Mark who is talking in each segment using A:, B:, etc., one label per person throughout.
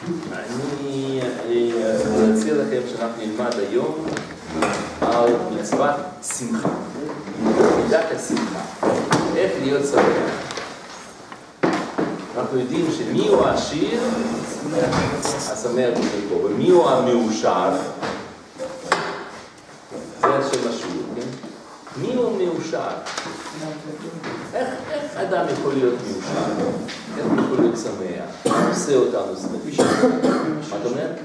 A: אני אציע לכם שאנחנו נלמד היום על מצוות שמחה, מידת השמחה, איך להיות שמח. אנחנו יודעים שמי הוא העשיר? השמח בחלקו, ומי הוא המאושר? זה השם השיעור, כן? מי הוא מאושר? איך אדם יכול להיות מאושר? איך הוא יכול להיות שמח? מה עושה אותנו שמח? מה אתה אומר?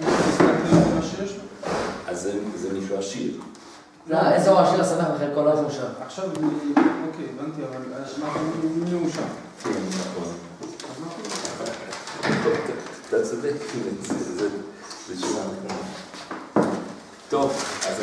A: אז זה מישהו עשיר.
B: לא, איזה הוא עשיר השמח בחלקו, לא מאושר.
C: עכשיו, אוקיי, הבנתי, אבל מי מאושר?
A: כן, נכון. אתה צודק, זה תשובה נכונה. טוב, אז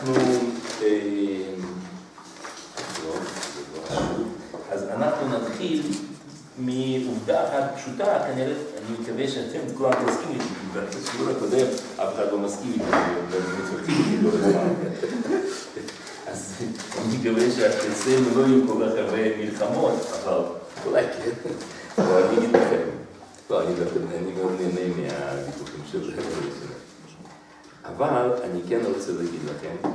A: אנחנו נתחיל מעובדה אחת פשוטה, כנראה, אני מקווה שאתם כולם תסכים איתי, כי בשיעור הקודם אף אחד לא מסכים איתי, ומתווכחים איתי לא לזמן. אז אני מקווה שאצלנו לא יהיו כל כך הרבה מלחמות, אבל אולי כן, אבל אני אגיד לכם. לא, אני מאוד נהנה מהוויכוחים של זה. אבל אני כן רוצה להגיד לכם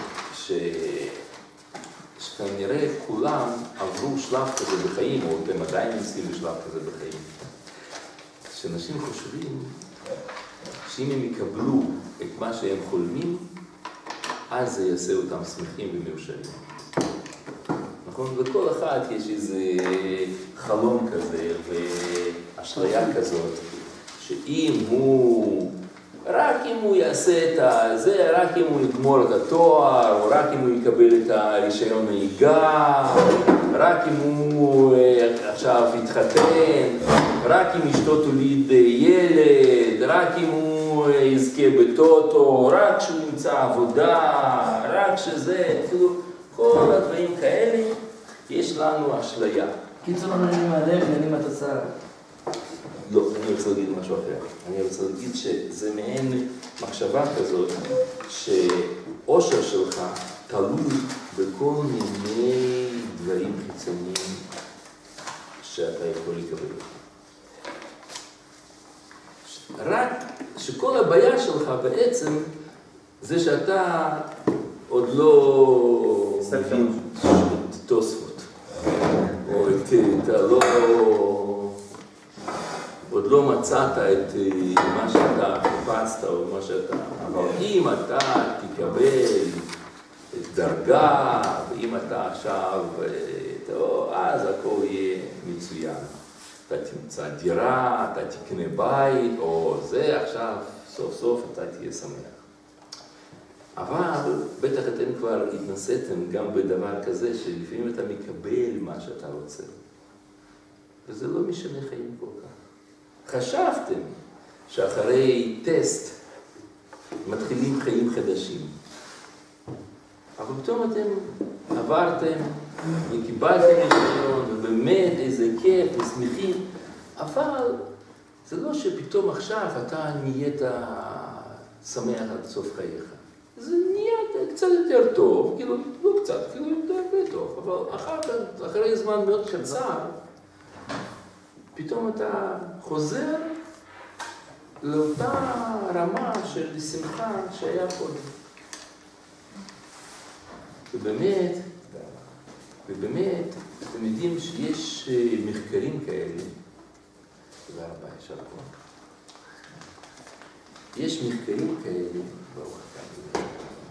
A: שכנראה כולם עברו שלב כזה בחיים, או אתם עדיין נמצאים בשלב כזה בחיים, שאנשים חושבים שאם הם יקבלו את מה שהם חולמים, אז זה יעשה אותם שמחים ומאושרים. נכון? לכל אחד יש איזה חלום כזה ואשליה כזאת, שאם הוא, רק אם הוא יעשה את זה, רק אם הוא יגמור את התואר, או רק אם הוא יקבל את הרישיון נהיגה, רק אם הוא עכשיו יתחתן, רק אם אשתו תוליד ילד, רק אם הוא יזכה בטוטו, רק שהוא ימצא עבודה, רק שזה, כאילו, כל הדברים כאלה, יש לנו אשליה.
B: קיצור, לא נהנים מהדרך, נהנים מהתוצאה.
A: לא, אני רוצה להגיד משהו אחר. אני רוצה להגיד שזה מעין מחשבה כזאת, שאושר שלך תלוי בכל מיני דברים חיצוניים שאתה יכול לקבל. רק שכל הבעיה שלך בעצם זה שאתה עוד לא מבין את תוספות, או אתה לא, עוד לא מצאת את מה שאתה חיפשת או מה שאתה, אבל אם אתה תקבל דרגה, ואם אתה עכשיו, אז הכל יהיה מצוין. אתה תמצא דירה, אתה תקנה בית, או זה עכשיו, סוף סוף אתה תהיה שמח. אבל בטח אתם כבר התנסיתם גם בדבר כזה, שלפעמים אתה מקבל מה שאתה רוצה. וזה לא משנה חיים כל כך. חשבתם שאחרי טסט מתחילים חיים חדשים. אבל פתאום אתם עברתם וקיבלתם רישיון, ובאמת איזה כיף ושמחים, אבל זה לא שפתאום עכשיו אתה נהיית שמח עד סוף חייך. זה נהיה קצת יותר טוב, כאילו, לא קצת, כאילו יותר טוב, אבל אחרי זמן מאוד קצר, פתאום אתה חוזר לאותה רמה של שמחה שהיה קודם. ובאמת, אתם יודעים שיש מחקרים כאלה, תודה רבה, ישר פה. יש מחקרים כאלה, ברוך אתה,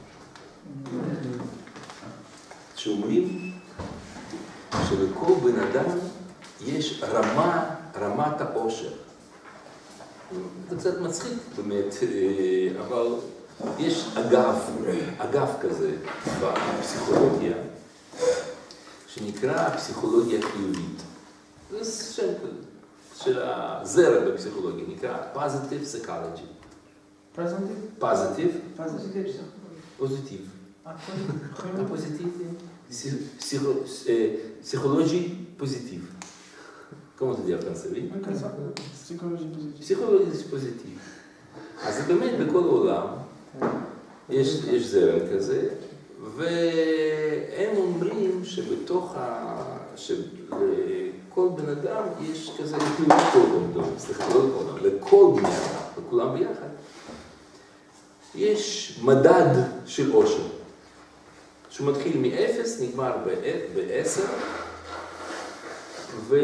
A: שאומרים שלכל בן אדם יש רמת האושר. זה קצת מצחיק באמת, אבל יש אגף כזה בפסיכולוגיה, שנקרא פסיכולוגיה חיובית. זה שם של הזרע בפסיכולוגיה, נקרא positive psychology. Positive? פוזיטיב. פסיכולוגיה פוזיטיב. Comment te dire en français? Psychologie positive. אז זה באמת בכל העולם, יש זרם כזה, והם אומרים שבתוך שלכל בן אדם יש כזה, לכל בני אדם, לכולם ביחד, יש מדד של עושר, שהוא מתחיל מ-0, נגמר ב-10, ובן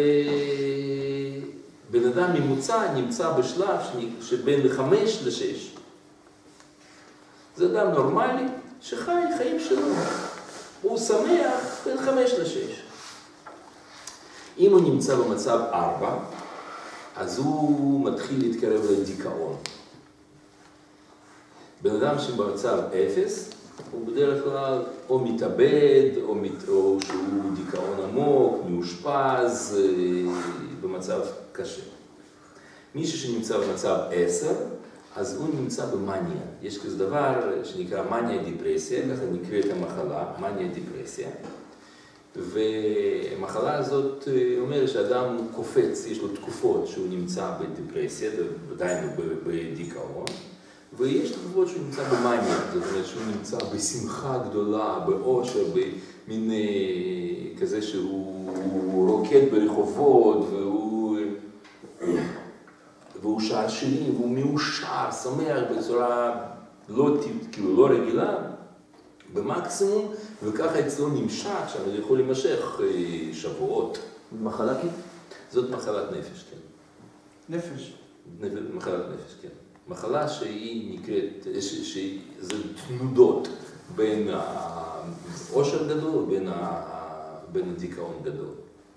A: אדם ממוצע נמצא בשלב שבין 5 ל-6. זה אדם נורמלי שחי חיים שלו, הוא שמח בין 5 ל-6. אם הוא נמצא במצב 4, אז הוא מתחיל להתקרב לדיכאון. בן אדם שבמצב 0, הוא בדרך כלל או מתאבד, או שהוא דיכאון עמוק, מאושפז, במצב קשה. מישהו שנמצא במצב 10, אז הוא נמצא במניה. יש כזה דבר שנקרא מניה דיפרסיה, ככה נקראת המחלה, מניה דיפרסיה. והמחלה הזאת אומרת שאדם קופץ, יש לו תקופות שהוא נמצא בדיפרסיה, עדיין בדיכאון, ויש תקופות שהוא נמצא במניה, זאת אומרת שהוא נמצא בשמחה גדולה, באושר, במין כזה שהוא רוקד ברחובות, והוא שר שירים, והוא מאושר, שמח בצורה לא רגילה, במקסימום, וככה אצלו נמשך, שזה יכול להימשך שבועות.
B: מחלה כן?
A: זאת מחלת נפש, כן.
C: נפש.
A: מחלת נפש, כן. מחלה שהיא נקראת, שזה תנודות בין העושר גדול ובין הדיכאון גדול.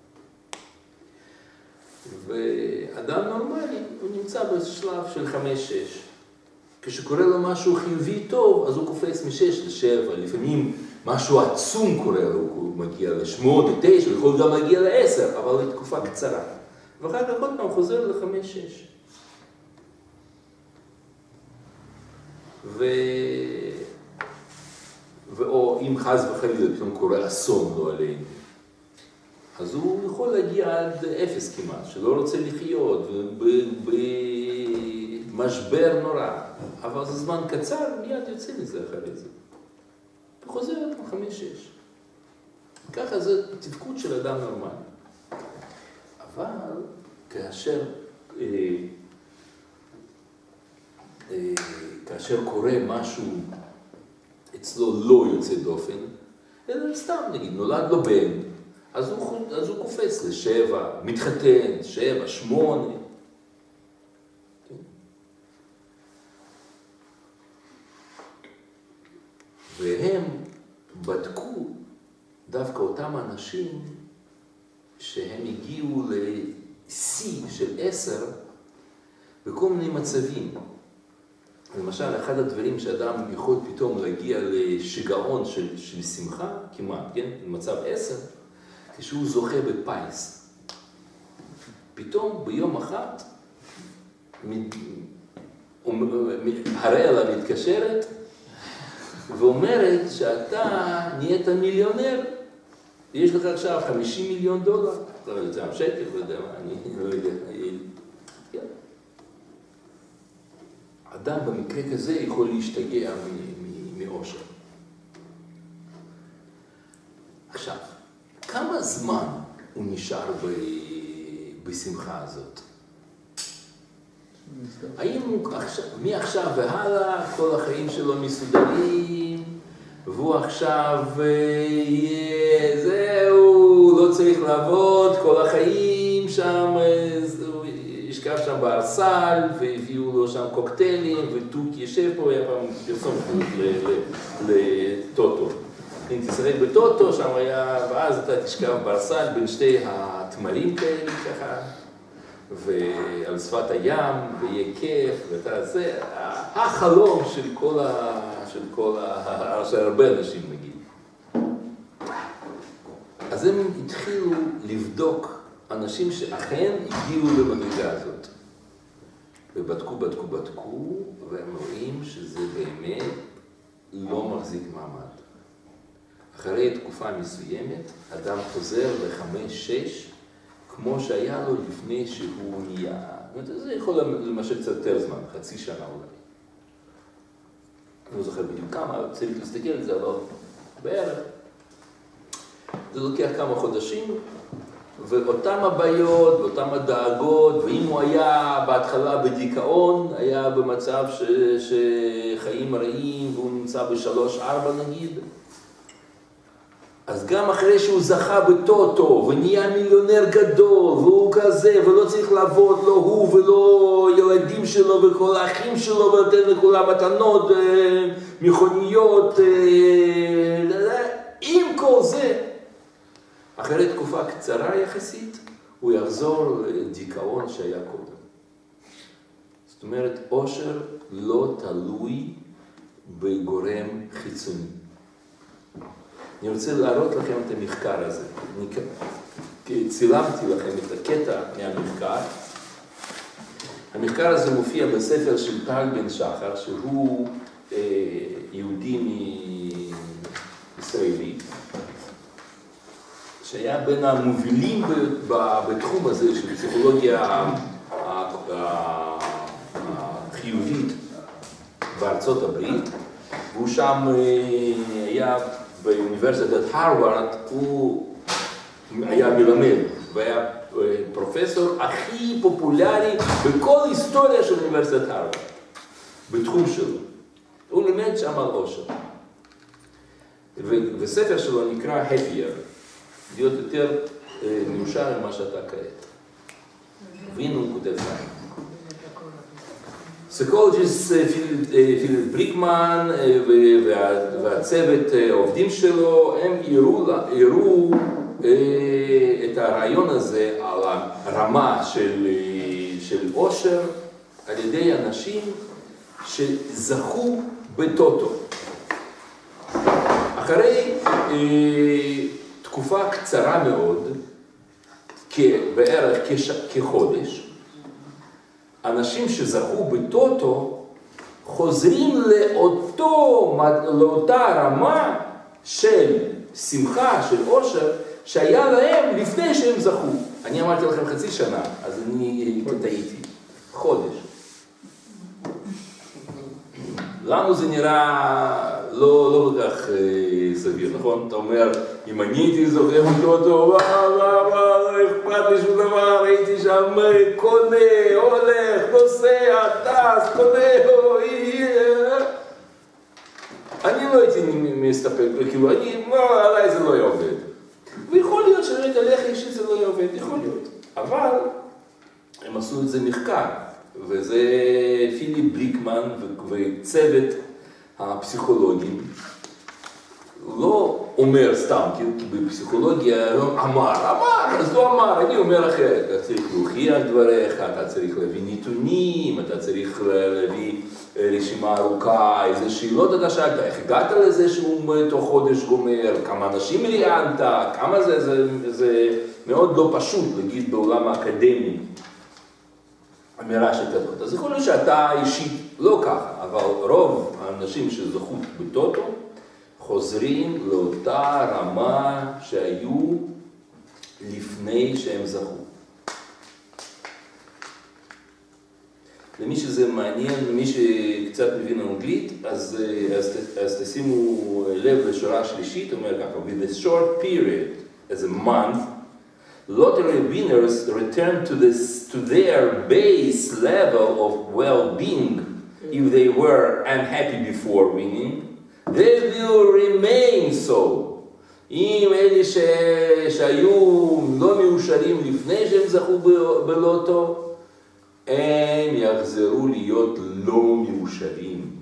A: ואדם נורמלי, הוא נמצא בשלב של 5-6. כשקורה לו משהו חיובי טוב, אז הוא קופץ מ-6 ל-7, לפעמים משהו עצום קורה לו, הוא מגיע ל-8, ל-9, הוא יכול גם להגיע ל-10, אבל לתקופה קצרה. ואחר כך עוד פעם חוזר ל-5-6. או אם חס וחלילה פתאום קורה אסון לא עלינו, אז הוא יכול להגיע עד 0 כמעט, שלא רוצה לחיות, במשבר נורא, אבל זה זמן קצר, מיד יוצא מזה אחרי זה. וחוזר ל-5-6. ככה זה תפקוד של אדם נורמלי. אבל כאשר קורה משהו אצלו לא יוצא דופן, אלא סתם נגיד, נולד לו בן, אז הוא קופץ ל-7, מתחתן, 7, 8. כן? והם בדקו דווקא אותם אנשים שהם הגיעו לשיא של 10 בכל מיני מצבים. למשל, אחד הדברים שאדם יכול פתאום להגיע לשיגעון של שמחה, כמעט, כן? במצב 10, כשהוא זוכה בפייס. פתאום ביום אחד, הראלה מתקשרת ואומרת שאתה נהיית מיליונר, יש לך עכשיו $50 מיליון, לא יודע, שקל, לא יודע מה, אני לא יודע. אדם במקרה כזה יכול להשתגע מאושר. עכשיו, כמה זמן הוא נשאר בשמחה הזאת? האם מעכשיו והלאה כל החיים שלו מסודרים, והוא עכשיו זהו, לא צריך לעבוד, כל החיים שם, ישכב שם בארסל, והביאו לו שם קוקטיילים, וטוק ישב פה, היה פעם פרסום לטוטו. אם תשחק בטוטו, שם היה, ואז אתה תשכב בארסל בין שתי התמרים כאלה ככה, ועל שפת הים, ויהיה כיף, ואתה, זה החלום של הרבה אנשים נגיד. אז הם התחילו לבדוק אנשים שאכן הגיעו למדרגה הזאת. ובדקו, והם רואים שזה באמת לא מחזיק מעמד. אחרי תקופה מסוימת, אדם חוזר ל-5-6, כמו שהיה לו לפני שהוא נהיה. זה יכול למשל קצת יותר זמן, חצי שנה אולי. אני לא זוכר בדיוק כמה, צריך להסתכל על זה, אבל בערך. זה לוקח כמה חודשים, ואותם הבעיות, ואותם הדאגות, ואם הוא היה בהתחלה בדיכאון, היה במצב שחיים רעים, והוא נמצא ב3-4 נגיד, אז גם אחרי שהוא זכה בטוטו, ונהיה מיליונר גדול, והוא כזה, ולא צריך לעבוד, לא הוא ולא ילדים שלו, וכל האחים שלו, ונותן לכולם מתנות, מכוניות, עם כל זה, אחרי תקופה קצרה יחסית, הוא יחזור לדיכאון שהיה קודם. זאת אומרת, עושר לא תלוי בגורם חיצוני. אני רוצה להראות לכם את המחקר הזה. אני צילמתי לכם את הקטע מהמחקר. המחקר הזה מופיע בספר של טל בן שחר, שהוא יהודי ישראלי, שהיה בין המובילים בתחום הזה של פסיכולוגיה החיובית בארצות הברית, והוא שם היה באוניברסיטת הרווארד, הוא היה מלמד והיה פרופסור הכי פופולרי בכל היסטוריה של אוניברסיטת הרווארד, בתחום שלו. הוא לימד שם על עושר. וספר שלו נקרא Happier, להיות יותר מאושר ממה שאתה כעת. והנה הוא כותב כאן. פסיכולוגיסט פיליפ בריקמן והצוות העובדים שלו, הם הראו את הרעיון הזה על הרמה של עושר על ידי אנשים שזכו בטוטו. אחרי תקופה קצרה מאוד, בערך כחודש, אנשים שזכו בטוטו חוזרים לאותה רמה של שמחה, של עושר, שהיה להם לפני שהם זכו. אני אמרתי לכם חצי שנה, אז אני טעיתי. חודש. לנו זה נראה לא כל כך סביר, נכון? אתה אומר, אם אני הייתי זוכר בטוטו, לא אכפת לי שום דבר, הייתי שם קונה, הולך, נוסע, טס, קונה, אני לא הייתי מסתפק, כאילו, עליי זה לא היה עובד. ויכול להיות שבאמת עליך אישית זה לא היה עובד, יכול להיות. אבל הם עשו את זה מחקר, וזה פיליפ בריקמן וצוות הפסיכולוגים. הוא לא אומר סתם, כי בפסיכולוגיה אמר, אז לא אמר, אני אומר אחרת. אתה צריך להוכיח דבריך, אתה צריך להביא נתונים, אתה צריך להביא רשימה ארוכה, איזה שאלות אתה שאלת, איך הגעת לזה שהוא תוך חודש גומר, כמה אנשים ראיינת, כמה זה מאוד לא פשוט להגיד בעולם האקדמי. אמירה שכזאת. אז יכול להיות שאתה אישית לא ככה, אבל רוב האנשים שזכו בטוטו חוזרים לאותה רמה שהיו לפני שהם זכו. למי שזה מעניין, למי שקצת מבין אנגלית, אז תשימו לב לשורה שלישית, אומר ככה, with a short period as a month, lottery winners return to their base level of well-being. If they were unhappy before winning, they will remain so. אם אלה שהיו לא מאושרים לפני שהם זכו בלוטו, הם יחזרו להיות לא מאושרים.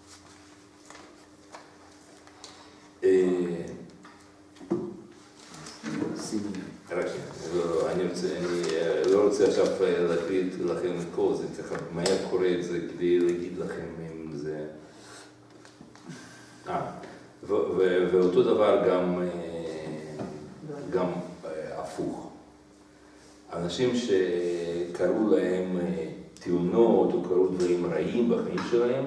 A: אני לא רוצה עכשיו להקריא לכם את כל זה, צריך מהר קורא את זה כדי להגיד לכם אם זה... ואותו דבר גם הפוך. אנשים שקראו להם תאונות או קראו דברים רעים בחיים שלהם,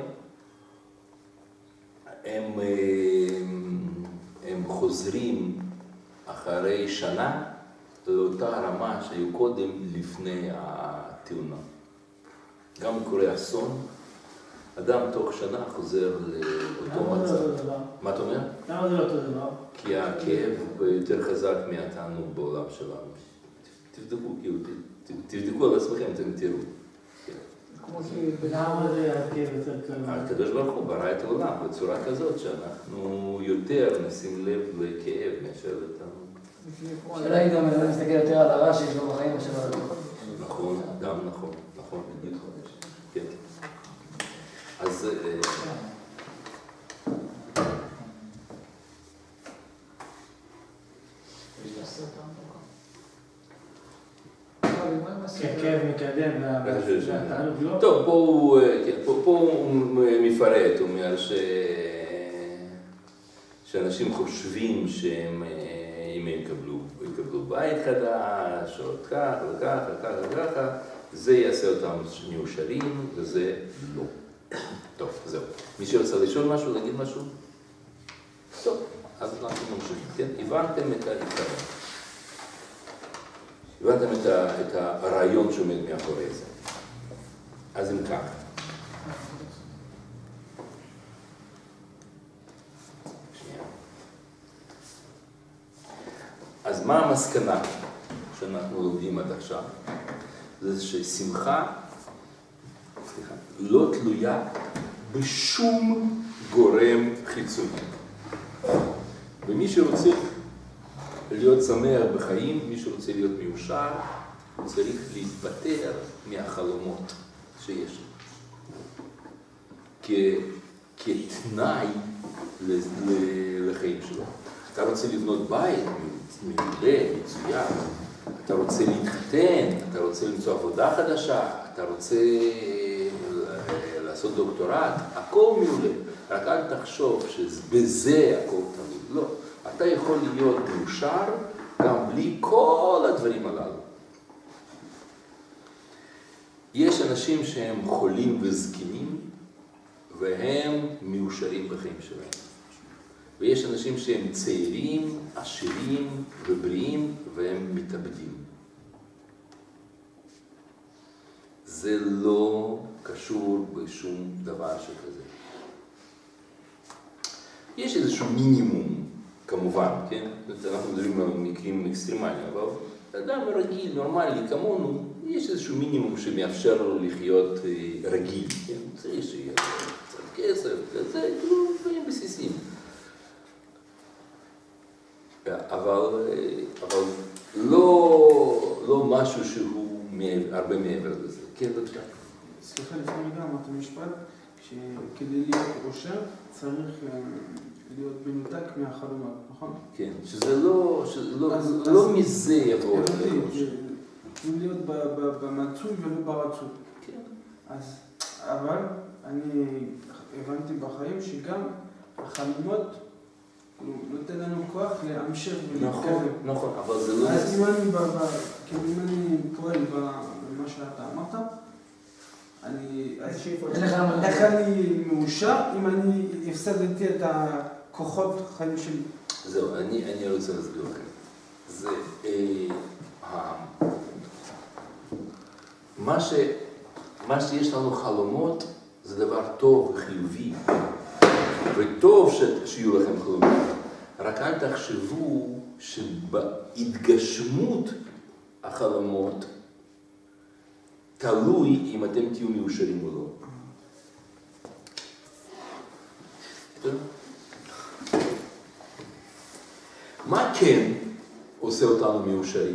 A: הם חוזרים אחרי שנה לאותה רמה שהיו קודם לפני התאונה. גם קורה אסון, אדם תוך שנה חוזר לאותו מצב. מה אתה אומר?
B: למה זה לא אותו דבר?
A: כי הכאב יותר חזק מהתענוג בעולם שלנו. תבדקו, כאילו, תבדקו על עצמכם, אתם תראו.
B: כמו למה זה הכאב יותר קל?
A: הקדוש ברוך הוא ברא את העולם בצורה כזאת שאנחנו יותר נשים לב לכאב מאשר אותנו.
B: שאלה היא גם, אני מסתכל יותר על הרע שיש לו בחיים מאשר על הטוב.
A: נכון, גם נכון, בדיוק. כן. אז...
B: כאב מקדם לתענוג.
A: טוב, פה הוא מפרט, הוא אומר שאנשים חושבים שהם, אם הם יקבלו בית חדש, או ככה וככה, זה יעשה אותם מאושרים, וזה לא. טוב, זהו. מי שרוצה לשאול משהו, להגיד משהו? טוב, אז אנחנו ממשיכים, כן? הבנתם את העיקרון. הבנתם את הרעיון שעומד מאחורי זה. אז אם כך. שנייה. אז מה המסקנה שאנחנו לומדים עד עכשיו? זה ששמחה, לא תלויה בשום גורם חיצוני. ומי שרוצה להיות שמח בחיים, מי שרוצה להיות מאושר, הוא צריך להתבטר מהחלומות שיש לו. כתנאי לחיים שלו. אתה רוצה לבנות בית, מעולה, מצוין. אתה רוצה להתחתן, אתה רוצה למצוא עבודה חדשה, אתה רוצה לעשות דוקטורט, הכל מעולה. רק אל תחשוב שבזה הכל תלוי. לא. אתה יכול להיות מאושר גם בלי כל הדברים הללו. יש אנשים שהם חולים וזקנים, והם מאושרים בחיים שלהם. ויש אנשים שהם צעירים, עשירים ובריאים, והם מתאבדים. זה לא קשור בשום דבר שכזה. יש איזשהו מינימום, כמובן, כן? אנחנו מדברים על מקרים אקסטרימליים, אבל אדם רגיל, נורמלי, כמונו, יש איזשהו מינימום שמאפשר לו לחיות רגיל, כן? צריך שיהיה קצת כסף, זה כאילו דברים בסיסיים. אבל לא משהו שהוא הרבה מעבר לזה. כן, בבקשה.
C: סליחה, לפני רגע אמרת משפט, שכדי להיות אושר צריך להיות מנותק מהחלומות, נכון?
A: כן, שזה לא מזה יבוא.
C: צריכים להיות במצוי ולא ברצוי.
A: כן.
C: אבל אני הבנתי בחיים שגם החלומות נותן לנו כוח להמשך ולהתקדם.
A: נכון, אבל זה לא...
C: אז אם אני פועל במה שאתה אמרת, איך אני מאושר אם אני הפסדתי את הכוחות חיים שלי?
A: זהו, אני רוצה להסביר לכם. זה... מה שיש לנו חלומות זה דבר טוב וחיובי. וטוב שיהיו לכם חלומות. רק אל תחשבו שבהתגשמות החלומות תלוי אם אתם תהיו מאושרים או לא. מה כן עושה אותנו מאושרים?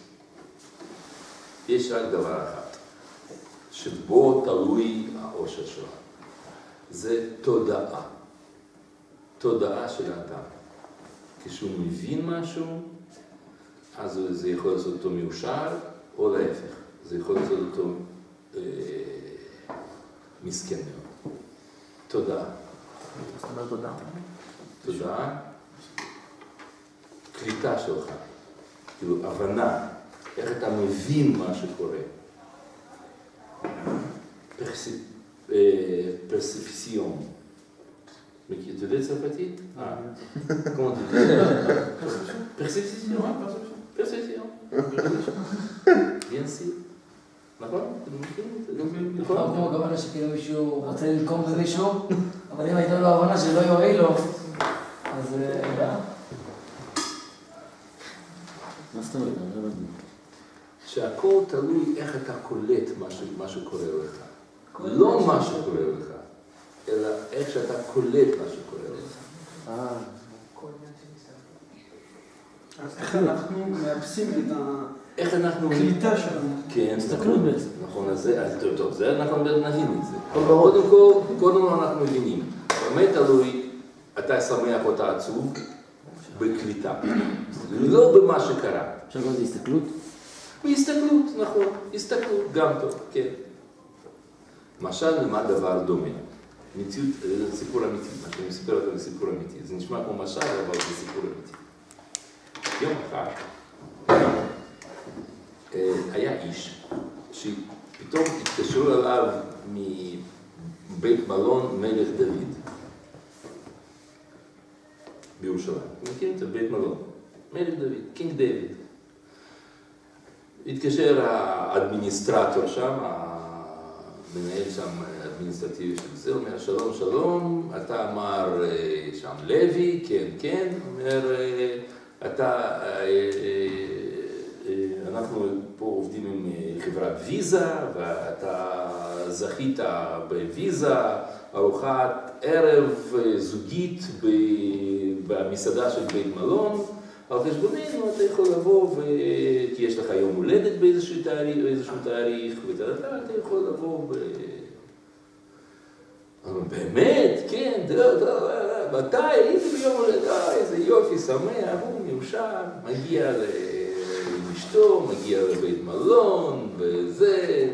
A: יש רק דבר אחד, שבו תלוי האושר שלנו. זה תודעה. תודעה של האדם. כשהוא מבין משהו, אז זה יכול לעשות אותו מאושר, או להפך. זה יכול לעשות אותו מסכן מאוד. תודעה.
B: זאת אומרת תודעה.
A: תודעה, קליטה שלך. כאילו, הבנה, איך אתה מבין מה שקורה. פרספציון. מכיר, אתה יודע צרפתית? כמו אתה יודע? פרספציון. פרספציון. bien sûr. נכון?
B: נכון, כמו הכוונה שכאילו מישהו רוצה לנקום במישהו, אבל אם הייתה לו הבנה שלא יועיל לו, אז...
D: מה זאת אומרת?
A: שהכל תלוי איך אתה קולט מה שקורה לך. לא מה שקורה לך, אלא איך שאתה קולט מה שקורה לך.
C: אז איך אנחנו מאפסים את
A: איך אנחנו...
C: הקליטה שלנו.
A: כן,
B: הסתכלות בעצם.
A: נכון, אז טוב, זה אנחנו נבין את זה. קודם אנחנו מבינים. באמת תלוי, אתה שמח או אתה עצוב בקליטה. לא במה שקרה.
B: אפשר לקרוא לזה הסתכלות?
A: בהסתכלות, נכון, הסתכלות, גם טוב, כן. משל למה דבר דומה? מציאות, זה סיפור אמיתי, מה שאני מספר אותו זה סיפור אמיתי. זה נשמע כמו משל, אבל זה סיפור אמיתי. יום אחד היה איש שפתאום התקשרו אליו מבית מלון מלך דוד בירושלים. אתם מכירים את בית מלון? מלך דוד, קינג דוד. התקשר האדמיניסטרטור שם, המנהל שם אדמיניסטרטיבי של זה, אומר שלום שלום, אתה אמר שם לוי, כן כן, אומר אנחנו פה עובדים עם חברת ויזה, ואתה זכית בוויזה, ארוחת ערב זוגית במסעדה של בית מלון, על חשבוננו אתה יכול לבוא כי יש לך יום הולדת באיזשהו תאריך, ואתה יכול לבוא באמת, כן, מתי הייתי ביום הולדת, איזה יופי, שמח, הוא מאושר, מגיע לאשתו, מגיע לבית מלון, וזה,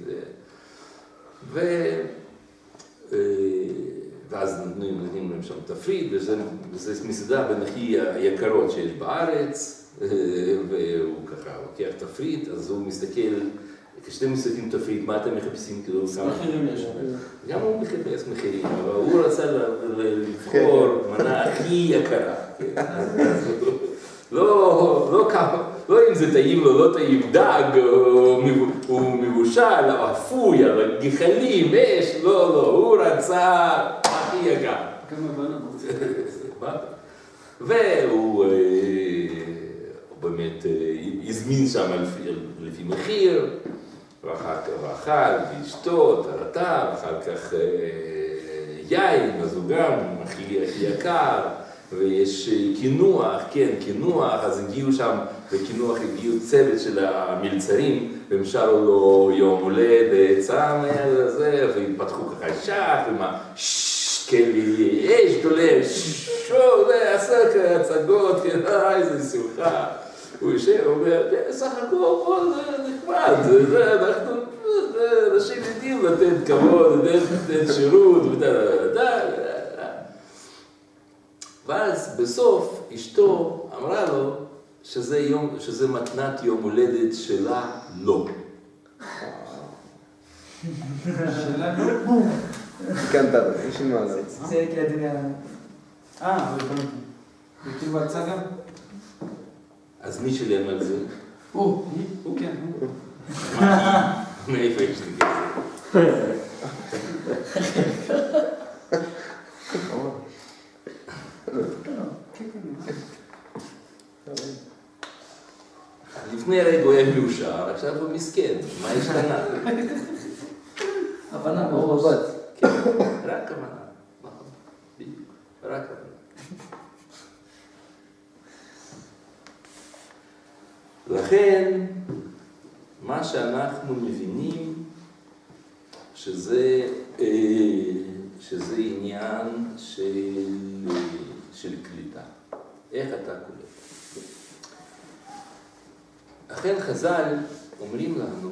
A: ואז נותנים להם שם תפריט, וזה מסעדה בין הכי יקרות שיש בארץ, והוא ככה לוקח תפריט, אז הוא מסתכל, כשאתם מסתכלים תפריט, מה אתם מחפשים?
C: מחירים יש.
A: גם הוא מחפש מחירים, אבל הוא רצה לבחור מנה הכי יקרה. לא אם זה טעים לו, לא טעים דג, הוא מבושל, או אפוי, אבל גחלים, אש, לא, הוא רצה הכי יקר.
C: כמה בנות רוצה.
A: והוא באמת הזמין שם לפי מחיר, ואחר כך אכל, ואשתו, טרטה, ואחר כך יין, אז הוא גם הכי יקר, ויש קינוח, כן, קינוח, אז הגיעו שם, בקינוח הגיעו צוות של המלצרים, והם שרו לו יום הולדת, צמח וזה, והתפתחו ככה שח, ומה, כלי אש דולש, זה עשה הצגות, איזה שמחה. הוא יושב, הוא אומר, סך הכל נחמד, אנחנו אנשים יודעים לתת כבוד, לתת שירות, ואז בסוף אשתו אמרה לו שזה מתנת יום הולדת שלה לא.
C: שאלה לא?
D: קנטר, יש לי מה עליו.
B: זה כדניה.
C: הבנתי. וכאילו הצגה?
A: אז מי שילם על זה?
C: הוא כן, הוא.
A: מאיפה יש לי כזה? לפני רגע הוא היה מאושר, עכשיו הוא מסכן, מה השתנה?
B: הבנה ברור.
A: כן, רק הבנה, נכון, בדיוק, רק הבנה. לכן, מה שאנחנו מבינים, שזה עניין של קליטה. איך אתה קולט? לכן חז"ל אומרים לנו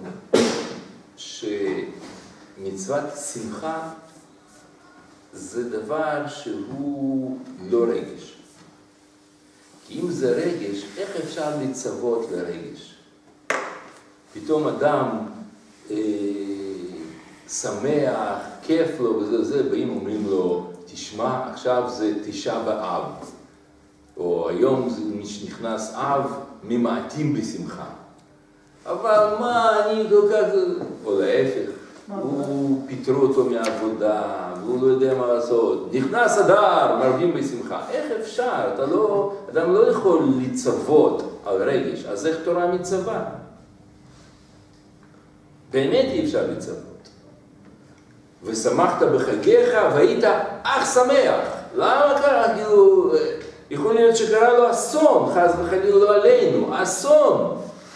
A: שמצוות שמחה זה דבר שהוא לא רגש. כי אם זה רגש, איך אפשר לצוות לרגש? פתאום אדם שמח, כיף לו וזה, באים אומרים לו, תשמע, עכשיו זה תשעה באב. או היום נכנס אב, ממעטים בשמחה. אבל מה, אני כל כך... או להפך, הוא פיטרו אותו מהעבודה, והוא לא יודע מה לעשות. נכנס אדר, מרבים בשמחה. איך אפשר? אדם לא יכול לצוות על רגש, אז איך תורה מצווה? באמת אי אפשר לצפות. ושמחת בחגיך והיית אך שמח. למה קרה? כאילו, יכול להיות שקרה לו אסון, חס וחלילה לא עלינו, אסון.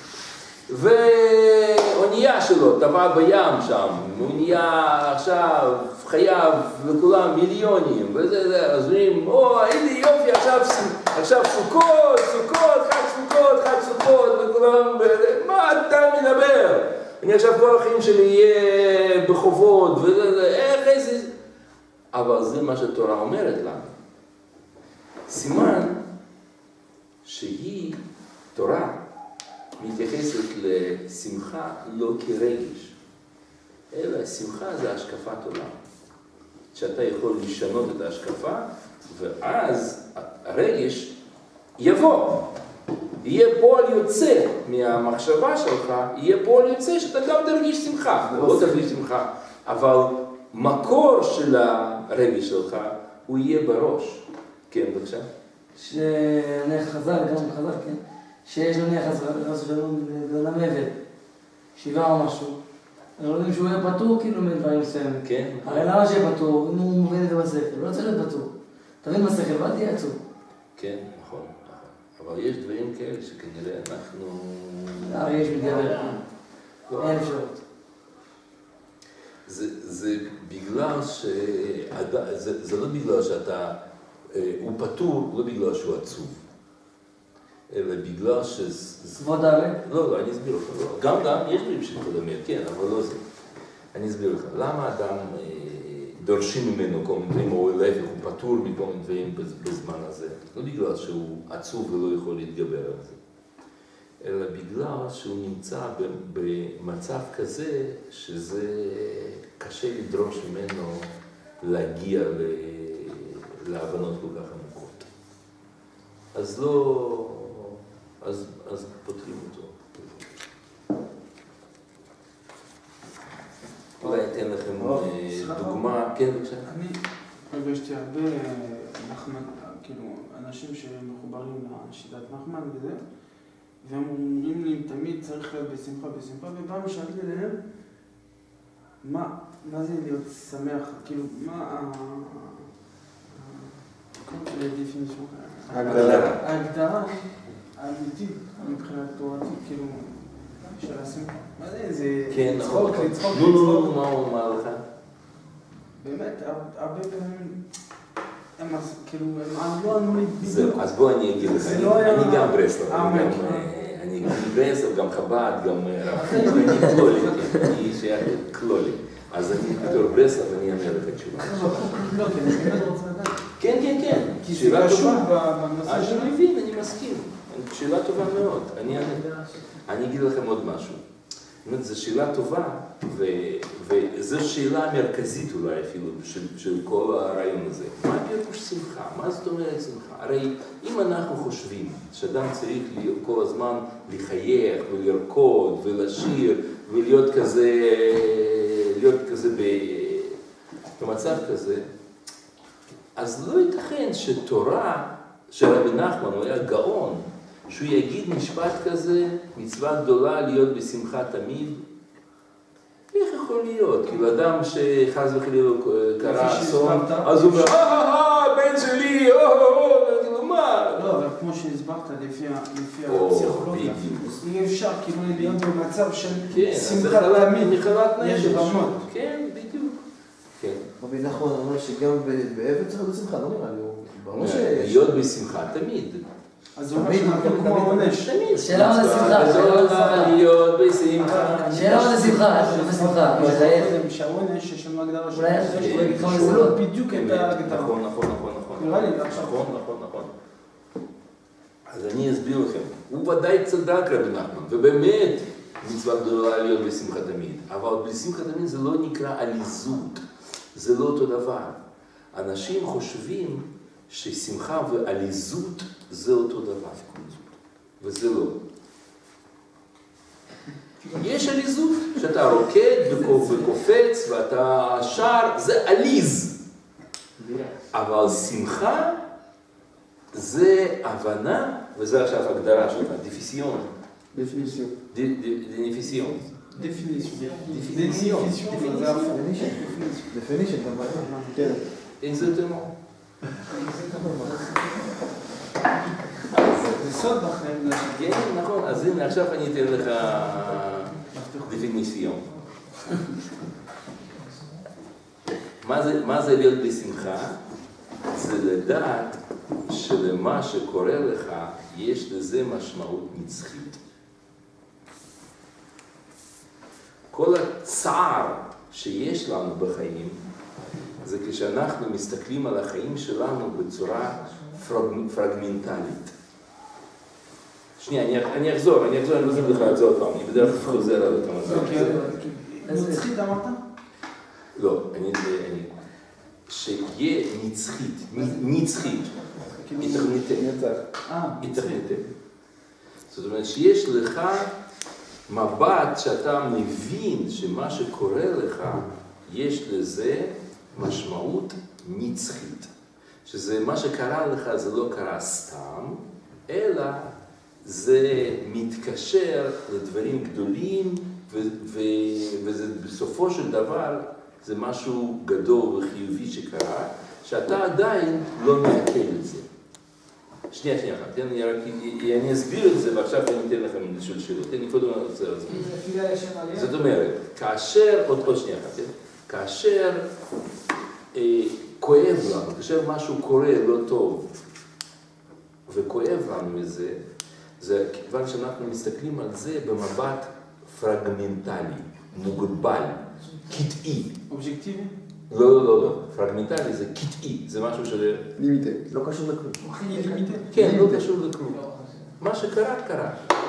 A: ואונייה שלו טבע בים שם, אונייה עכשיו חייב לכולם מיליונים, וזה, אז אומרים, הנה יופי, עכשיו סוכות, חג סוכות, וכולם, מה אתה מדבר? אני עכשיו כל החיים שלי יהיה בחובות, וזה, איך איזה... אבל זה מה שהתורה אומרת לנו. סימן שהיא, תורה, מתייחסת לשמחה לא כרגש, אלא שמחה זה השקפת עולם. שאתה יכול לשנות את ההשקפה, ואז הרגש יבוא. יהיה פועל יוצא מהמחשבה שלך, יהיה פועל יוצא שאתה גם תרגיש שמחה. לא תרגיש שמחה, אבל מקור של הרגש שלך, הוא יהיה בראש. כן, בבקשה.
B: שנך חז"ל, גם חז"ל, כן? שיש לו נכס ולאדם עבד, 7 או משהו, אנחנו יודעים שהוא יהיה פטור כאילו מדברים מסוימים.
A: כן.
B: הרי למה שיהיה פטור? אם הוא מבין את זה בשכל, הוא לא צריך להיות פטור. תבין בשכל, ואל תהיה עצוב. כן,
A: נכון. אבל יש דברים כאלה שכנראה אנחנו...
B: יש מתגבר. אין אפשרות.
A: זה בגלל זה לא בגלל שאתה... הוא פטור לא בגלל שהוא עצוב. אלא בגלל
B: כבוד הרי?
A: לא, אני אסביר לך. גם, יש דברים שכבוד המת, כן, אבל לא זה. אני אסביר לך. למה אדם דורשים ממנו כל מיני דברים, או להפך, הוא פטור מכל מיני דברים בזמן הזה? לא בגלל שהוא עצוב ולא יכול להתגבר על זה. אלא בגלל שהוא נמצא במצב כזה, שזה קשה לדרוש ממנו להגיע להבנות כל כך עמוקות. אז לא... אז פותרים אותו. אולי אתן לכם דוגמה, כן בבקשה.
C: אני פגשתי הרבה נחמן, כאילו אנשים שמחוברים לשיטת נחמן וזה, והם אומרים לי תמיד צריך להיות בשמחה, ופעם שאלתי להם, מה זה להיות שמח, כאילו מה ההגדרה האמיתית מבחינת תורתית, כאילו, של השמחה. מה זה?
A: כן,
C: לצחוק.
A: לא, מה הוא אמר לך?
C: באמת, הרבה פעמים, הם לא ענו לי בדיוק.
A: אז בוא אני אגיד לך, אני גם ברסלב, אני ברסלב, גם חב"ד, גם אני כלולי, אני שייך כלולי. אז אני בתור ברסלב, אני אענה לך תשובה.
C: לא, כן, אני באמת רוצה לדעת.
A: כן.
C: כי זה קשור בנושא שלנו.
A: אני מבין, אני מסכים. שאלה טובה מאוד. אני אגיד לכם עוד משהו. זו שאלה טובה, וזו שאלה מרכזית אולי אפילו של כל הרעיון הזה. מה פירוש שמחה? מה זאת אומרת שמחה? הרי אם אנחנו חושבים שאדם צריך כל הזמן לחייך ולרקוד ולשיר ולהיות כזה במצב כזה, אז לא ייתכן שתורה של רבי נחמן, הוא היה גאון, שהוא יגיד משפט כזה, מצווה גדולה להיות בשמחה תמיד. איך יכול להיות? כאילו אדם שחס וחלילה קרא אסון, אז הוא אומר, בן שלי, כאילו מה?
C: לא, אבל כמו שהסברת לפי הפסיכולוגיה, אי אפשר כאילו להיות במצב של שמחה תמיד. יש רמות.
A: כן, בדיוק.
D: רבי נחמן אומר שגם בעבד צריך להיות בשמחה, לא נראה לי, ברור שיש.
A: להיות בשמחה תמיד.
C: אז הוא אומר שאנחנו כמו העונש.
B: שאלה מה זה שמחה,
A: להיות בשמחה.
B: שאלה מה זה שמחה, בשמחה.
C: שהעונש יש לנו הגדרה של
B: הוא
C: לא בדיוק את ההגדרה.
A: נכון.
C: נראה לי עכשיו.
A: נכון. אז אני אסביר לכם. הוא ודאי צדק רבי נחמן, ובאמת מצווה גדולה להיות בשמחה תמיד. אבל בשמחה תמיד זה לא נקרא עליזות. זה לא אותו דבר. אנשים חושבים ששמחה ועליזות זה אותו דבר, וזה לא. יש עליזות, שאתה רוקד וקופץ ואתה שר, זה עליז. אבל שמחה זה הבנה, וזה עכשיו הגדרה שלך, דפיסיון. דפיסיון.
C: Définition.
D: Definition, גם מעניין. כן.
A: Exactement.
C: זה סוד בחיים.
A: כן, נכון. אז הנה, עכשיו אני אתן לך דפיניציון. מה זה להיות בשמחה? זה לדעת שלמה שקורה לך יש לזה משמעות נצחית. כל הצער שיש לנו בחיים זה כשאנחנו מסתכלים על החיים שלנו בצורה פרגמנטלית. שנייה, אני אחזור, אני לא אגיד לך את זה עוד פעם, אני בדרך כלל חוזר על אותם הזה.
C: נצחית אמרת?
A: לא, שיהיה נצחית, איתרניטה. זאת אומרת שיש לך מבט שאתה מבין שמה שקורה לך, יש לזה משמעות נצחית. שזה מה שקרה לך זה לא קרה סתם, אלא זה מתקשר לדברים גדולים, וזה בסופו של דבר זה משהו גדול וחיובי שקרה, שאתה עדיין לא מעכל את זה. שנייה אחת, אני אסביר את זה ועכשיו אני אתן לכם לשאול שאלות, אני קודם רוצה להסביר. זאת אומרת, כאשר, עוד שנייה אחת, כאשר כואב לנו, כאשר משהו קורה לא טוב וכואב לנו מזה, זה כיוון שאנחנו מסתכלים על זה במבט פרגמנטלי, מוגבל, קטעי.
C: אובייקטיבי?
A: לא, פרגמנטלי זה קטעי, זה משהו של...
D: לימיטד, לא קשור לכלום.
A: כן, לא קשור לכלום. מה שקרה, קרה.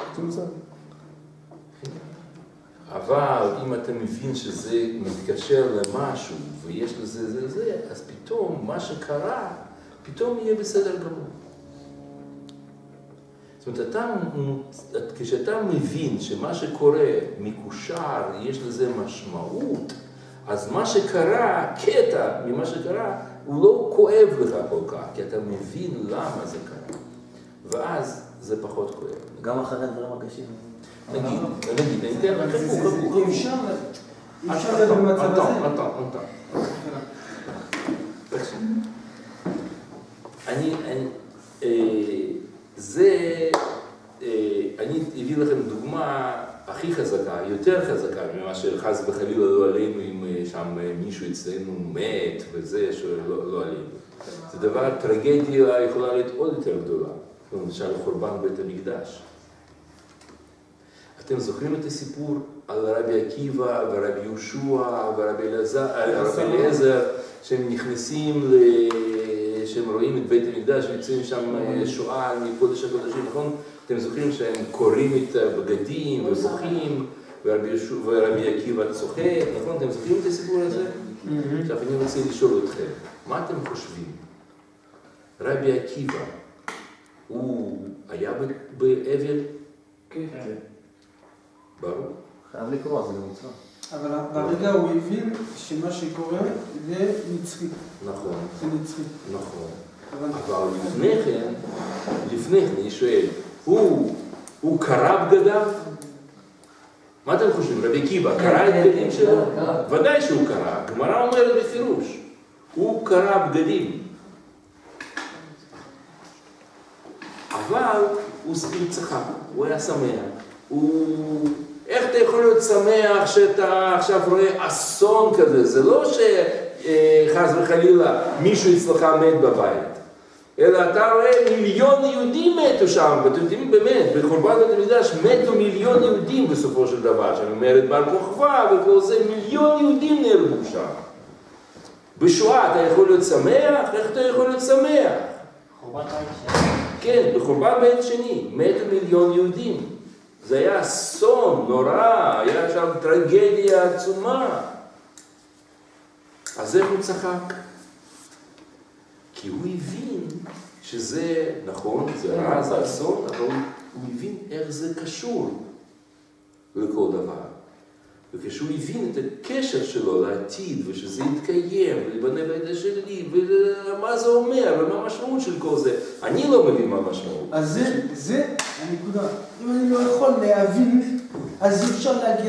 A: אבל אם אתה מבין שזה מתקשר למשהו ויש לזה זה, אז פתאום מה שקרה, פתאום יהיה בסדר גמור. זאת אומרת, כשאתה מבין שמה שקורה מקושר, יש לזה משמעות, אז מה שקרה, קטע ממה שקרה, הוא לא כואב לך כל כך, כי אתה מבין למה זה קרה. ואז זה פחות כואב.
D: גם אחרי הדברים הקשים.
A: נגיד, אני אתן לך חכו.
C: אפשר במצב הזה.
A: אני אביא לכם דוגמה הכי חזקה, יותר חזקה ממה שחס וחלילה לא עלינו אם שם מישהו אצלנו מת וזה שלא עלינו. זה דבר, טרגדיה יכולה להיות עוד יותר גדולה, למשל חורבן בית המקדש. אתם זוכרים את הסיפור על רבי עקיבא ורבי יהושע ורבי אליעזר שהם נכנסים, שהם רואים את בית המקדש ויוצאים שם שועל מקודש הקודשים, נכון? אתם זוכרים שהם קוראים את הבגדים ובוכים ורבי עקיבא צוחק, נכון? אתם זוכרים את הסיפור הזה? עכשיו אני רוצה לשאול אתכם, מה אתם חושבים? רבי עקיבא, הוא היה באבל?
C: כן.
A: ברור.
D: חייב לקרוא, זה מצווה.
C: אבל ברגע הוא הבין שמה שקורה זה נצחי.
A: נכון.
C: זה נצחי.
A: נכון. אבל לפני כן, אני שואל, הוא קרא בגדיו? מה אתם חושבים? רבי עקיבא קרא את בגדים שלו? ודאי שהוא קרא. הגמרא אומרת בפירוש. הוא קרא בגדים. אבל הוא צחק, הוא היה שמח. איך אתה יכול להיות שמח שאתה עכשיו רואה אסון כזה? זה לא שחס וחלילה מישהו אצלך מת בבית. אלא אתה רואה מיליון יהודים מתו שם, ואתם יודעים באמת, בחורבן בית המקדש מתו מיליון יהודים בסופו של דבר, שאני אומרת בר כוכבא וכל זה, מיליון יהודים נהרגו שם. בשואה אתה יכול להיות שמח? איך אתה יכול להיות שמח?
E: חורבן בית שני.
A: כן, בחורבן בית שני, מתו מיליון יהודים. זה היה אסון נורא, היה שם טרגדיה עצומה. אז איך הוא צחק? כי הוא הבין שזה, נכון, זה רע, זה אסון, אבל הוא הבין איך זה קשור לכל דבר. וכשהוא הבין את הקשר שלו לעתיד, ושזה יתקיים, ולבנה בית שלי, ומה זה אומר, ומה המשמעות של כל זה, אני לא מבין מה המשמעות.
C: אז זה הנקודה. אם אני לא יכול להבין אז אי אפשר להגיע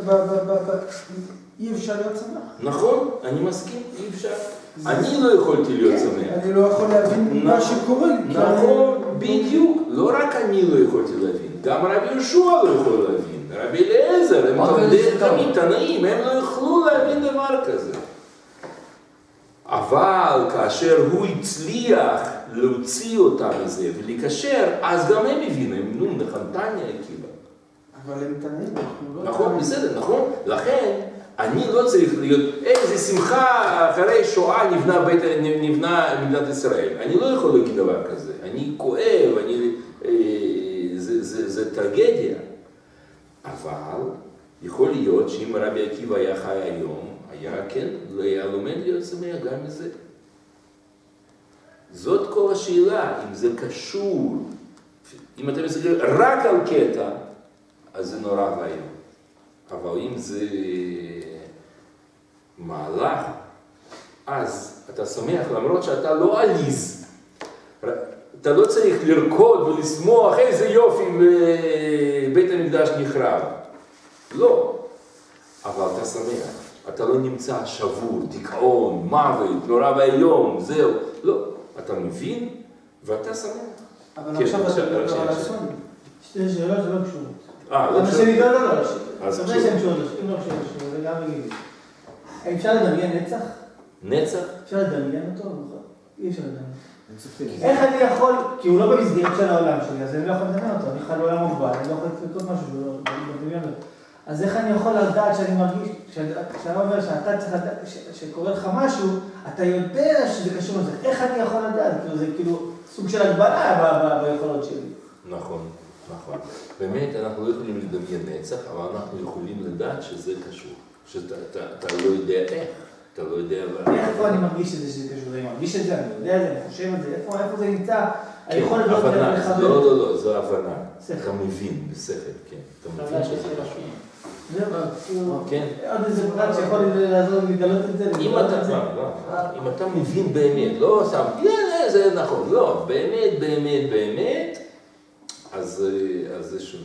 C: אי אפשר להיות שמח.
A: נכון, אני מסכים, אי אפשר. אני לא יכולתי להיות שמח.
C: אני לא יכול להבין מה שקורה.
A: נכון, בדיוק. לא רק אני לא יכולתי להבין, גם רבי יהושע לא יכול להבין. רבי אליעזר, הם תמיד תנאים, הם לא יכלו להבין דבר כזה. אבל כאשר הוא הצליח להוציא אותם מזה ולקשר, אז גם הם הבינו, הם נחנתניה עקיבא.
C: אבל הם תנאים, אנחנו לא...
A: נכון, בסדר, נכון. לכן, אני לא צריך להיות, איזה שמחה אחרי שואה נבנה מדינת ישראל. אני לא יכול להגיד דבר כזה. אני כואב, זה טרגדיה. אבל יכול להיות שאם רבי עקיבא היה חי היום, היה לומד להיות שמח גם מזה. זאת כל השאלה, אם זה קשור, אם אתם מסתכלים רק על קטע, אז זה נורא ואיום. אבל אם זה מהלך, אז אתה שמח למרות שאתה לא עליז. אתה לא צריך לרקוד ולשמוח, איזה יופי בית המקדש נחרב. לא. אבל אתה שמח. אתה לא נמצא שבור, דיכאון, מוות, נורא ואיום, זהו. לא. אתה מבין ואתה שמח.
C: אבל עכשיו אתה מדבר על אסון.
B: שתי שאלות שלא קשורות.
A: לא
B: שלי לא.
A: אז
B: אתה יודע שהן קשורות, אם לא קשורות, זה גם מגיע. אפשר לדמיין נצח?
A: נצח?
B: אפשר לדמיין אותו? אי אפשר לדמיין. איך אני יכול, כי הוא לא במסגרת של העולם שלי, אז אני לא יכול לדמיין אותו, אני חי לעולם מוגבל, אני לא יכול לקרות משהו שהוא לא מדמיין לו. אז איך אני יכול לדעת שאני מרגיש, כשאני אומר שאתה צריך לדעת, שקורה לך משהו, אתה יודע שזה קשור לזה. איך אני יכול לדעת? זה כאילו סוג של הגבלה ביכולות שלי.
A: נכון. נכון. באמת, אנחנו לא יכולים לדמיין נצח, אבל אנחנו יכולים לדעת שזה קשור. שאתה לא יודע איך, אתה לא יודע...
B: איפה אני מרגיש שזה קשור? אני מרגיש את זה, אני יודע את זה, אני חושב את זה, איפה זה נמצא? היכולת לא יודע לחבר.
A: לא, זו הבנה. אתה מבין בשכל, כן. אתה מבין שזה קשור.
B: זהו,
A: כן.
B: עוד איזה פרט שיכול לעזור לגלות את זה.
A: אם אתה מבין באמת, לא שם, זה נכון, לא, באמת, אז זה שונה.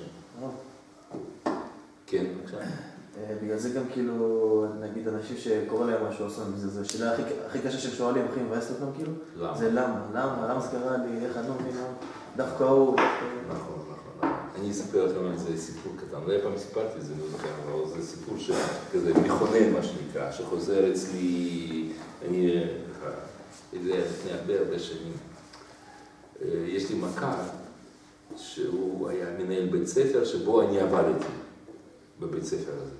A: כן, עכשיו.
D: בגלל זה גם כאילו, נגיד אנשים שקורא להם משהו עושים מזה, זו שאלה הכי קשה שהם שואלים, הכי מבאסת אותם כאילו?
A: למה?
D: זה למה? למה זה קרה לי? איך אני לא מבין? דווקא הוא...
A: נכון. אני אספר לכם על זה סיפור קטן. לא פעם סיפרתי את זה, לא זוכר, אבל זה סיפור שכזה מכונן, מה שנקרא, שחוזר אצלי, אני... זה היה לפני הרבה שנים. יש לי מכר שהוא היה מנהל בית ספר שבו אני עבדתי בבית ספר הזה.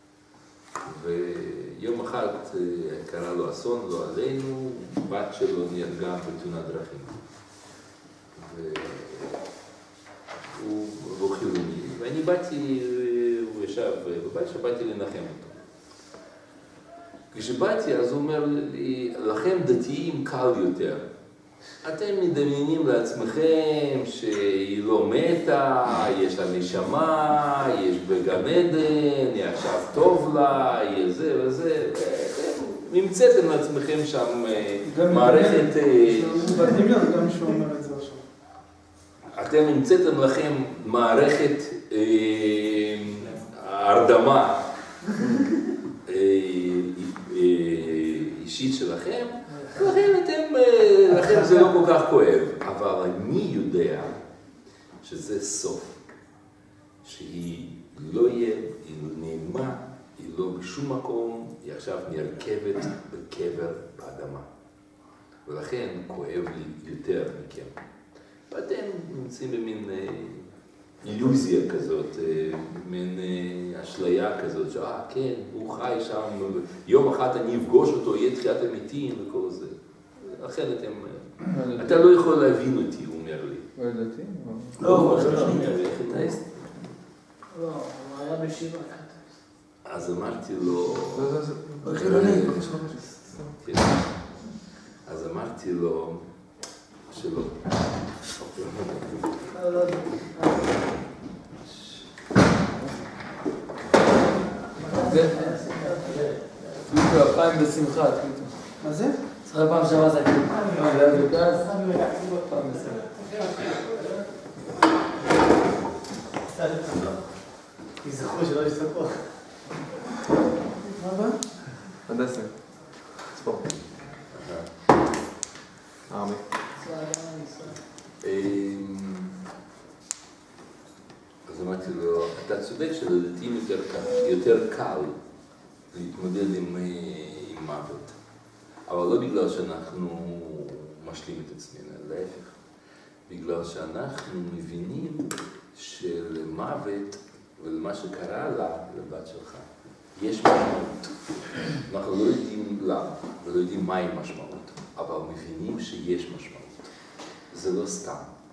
A: ויום אחד קרה לו אסון, לא עלינו, בת שלו נהרגה בתאונת דרכים. והוא חילוני, ואני באתי, הוא ישב בבית שבאתי לנחם אותו. כשבאתי אז הוא אומר לי, לכם דתיים קל יותר. אתם מדמיינים לעצמכם שהיא לא מתה, יש לה נשמה, יש בגן עדן, היא עכשיו טוב לה, היא זה וזה, נמצאתם לעצמכם שם מערכת...
C: בדמיון גם שהוא אומר את זה עכשיו.
A: אתם המצאתם לכם מערכת הרדמה אישית שלכם, לכם זה לא כל כך כואב, אבל אני יודע שזה סוף, שהיא לא יהיה, היא נעלמה, היא לא בשום מקום, היא עכשיו נרכבת בקבר באדמה. ולכן כואב לי יותר מכם. ואתם נמצאים במין אילוזיה כזאת, מין אשליה כזאת, כן, הוא חי שם, יום אחד אני אפגוש אותו, יהיה תחיית המתים וכל זה. לכן אתה לא יכול להבין אותי, הוא אומר לי.
F: הוא היה דתי?
B: לא, הוא היה בשיבה קטאיסט.
A: אז אמרתי לו... אז אמרתי לו שלא.
F: תגידו, הפעם בשמחה, תגידו.
C: מה זה?
B: צריך פעם שמה זה כאילו.
F: זה היה בכעס? פעם בשמחה.
B: תזכרו שלא יסתכלו.
C: מה הבא?
D: הנדסה. ספורט. ארמי.
A: אז אמרתי לו, אתה צודק שלדתיים יותר קל להתמודד עם מוות, אבל לא בגלל שאנחנו משלים את עצמנו, להפך, בגלל שאנחנו מבינים שלמוות ולמה שקרה לה, לבת שלך, יש משמעות. אנחנו לא יודעים למה, ולא יודעים מהי משמעות, אבל מבינים שיש משמעות. זה לא סתם.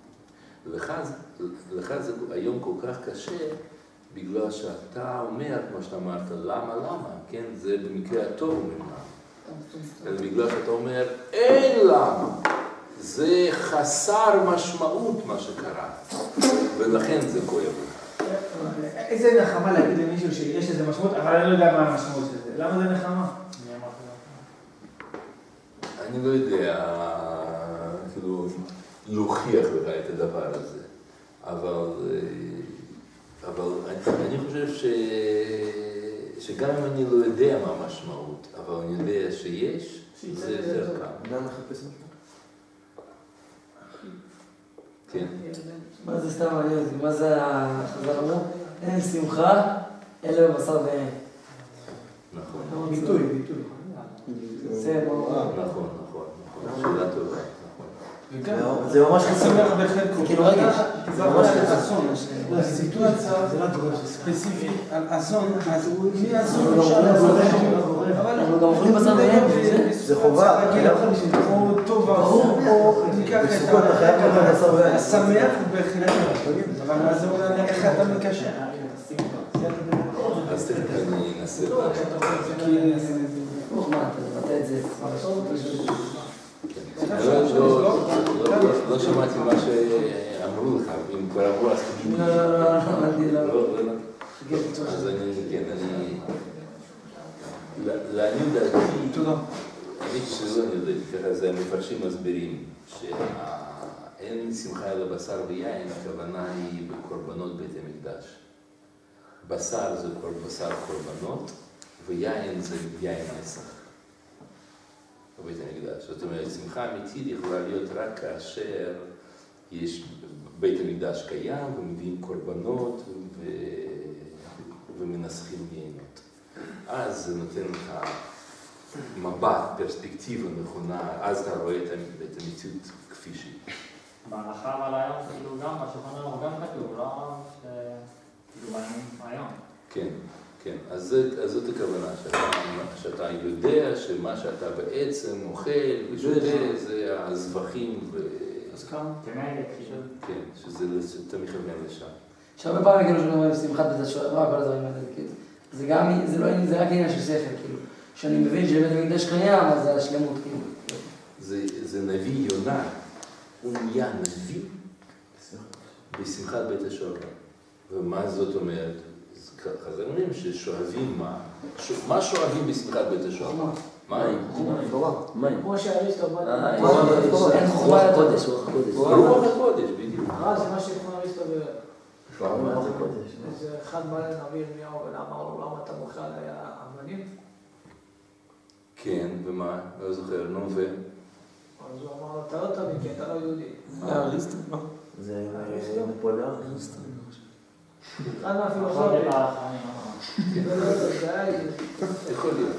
A: לך זה היום כל כך קשה, בגלל שאתה אומר, כמו שאתה אמרת, למה? כן, זה במקרה הטוב אומר למה. אלא בגלל שאתה אומר, אין למה. זה חסר משמעות מה שקרה, ולכן זה כואב לך.
B: איזה נחמה להגיד למישהו שיש איזה משמעות, אבל אני לא יודע מה המשמעות של זה. למה זה נחמה?
A: אני לא יודע, כאילו, להוכיח לך את הדבר הזה, אבל אני חושב שגם אם אני לא יודע מה המשמעות, אבל אני יודע שיש, זה יותר קל.
D: גם לחפש משמעות?
A: כן.
G: מה זה סתם מעניין אותי? מה זה החז"ל אמרו? אין שמחה, אלא בבשר ואין.
A: נכון.
B: ביטוי.
G: זה
A: נכון. שאלה טובה.
D: זה ממש חסר.
G: זה כאילו רגש.
C: זה ממש אסון. הסיטואציה ספציפית על אסון, אז מי אסון אפשר לעשות אבל
G: אנחנו גם אוכלים בשר ואין.
D: זה חובה.
C: או טוב או ניקח את השמח בהחלט. אבל מה זה אומר איך אתה מקשר?
A: אז תכף אני אנסה.
G: מה, אתה מבטא את זה.
A: לא שמעתי מה שאמרו לך, אם כבר אמרו אז תגידי.
G: לא.
A: אז לעניות דעתי, אני שלא יודעת, ככה זה המפרשים מסבירים, שאין שמחה אלא בשר ויין, הכוונה היא בקורבנות בית המקדש. בשר זה בשר קורבנות, ויין זה יין נסח. בבית המקדש. זאת אומרת, שמחה אמיתית יכולה להיות רק כאשר יש בית המקדש קיים ומביאים קורבנות ומנסחים יינות. אז זה נותן לך מבט, פרספקטיבה נכונה, אז אתה רואה את המציאות כפי שהיא.
E: בהלכה אבל היום כאילו גם, בשולחן ערוך גם כתוב, לא כאילו היום.
A: כן, אז זאת הכוונה, שאתה יודע שמה שאתה בעצם אוכל ושותה זה הזבחים
C: אז כמה?
A: כן, שאתה מכוון לשם.
G: שהרבה פעמים כאילו שאני אומר שמחת בית השואר, מה כל הדברים האלה, כאילו. זה גם, זה רק עניין של שכל, כאילו. שאני מבין שבית המקדש קיים, אז זה השלמות, כאילו.
A: זה נביא יונה, הוא נהיה נביא בשמחת בית השואר. ומה זאת אומרת? חז"ל אומרים ששואבים מה שואבים בשמחת בית השואר? מים.
B: כמו שהאריסטו בא...
G: אין חוכמה לקודש,
A: רוח הקודש, בדיוק.
B: זה מה שכמו אריסטו איזה אחד בא לנביא ירמיהו ואמר לו, למה אתה מוחה עליי האבנים?
A: כן, ומה? לא זוכר, נו ו...
B: אז הוא אמר לו, אתה לא תבין, כי אתה לא יהודי.
F: אריסטו.
D: זה נפוליאון.
B: אחד מהפילוסופים.
A: יכול להיות.